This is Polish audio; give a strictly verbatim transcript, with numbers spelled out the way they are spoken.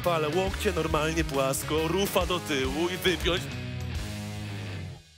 ale łokcie normalnie płasko, rufa do tyłu i wypiąć.